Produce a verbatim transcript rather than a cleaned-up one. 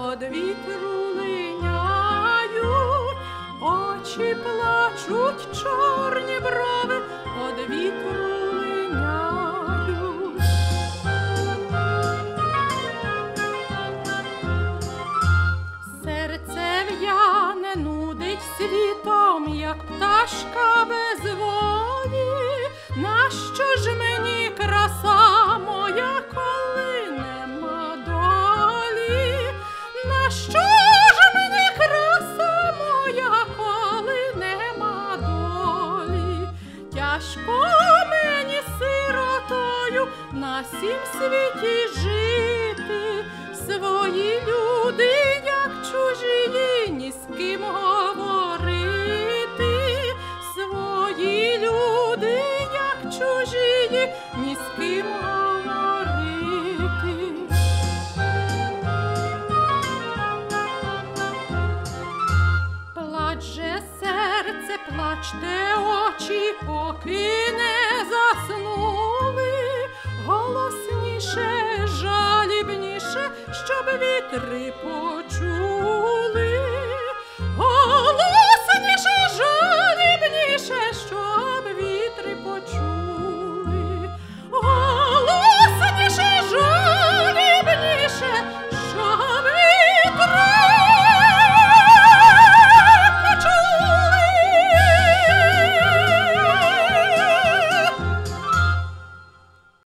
од вітру линяють, очі плачуть, чорні брови од вітру линяють. Серце в'яне, нудить світом, як пташка без волі. Нащо ж мені краса моя, коли нема долі? Нащо ж мені краса моя, коли нема долі? Тяжко мені сиротою на сім світі жити. Свої люди, як чужі, ні з ким говорити. Свої люди, як чужі, ні з ким говорити. Плаче серце, плачте очі, поки не заснули. Голосніше, жалібніше, щоб вітри почули.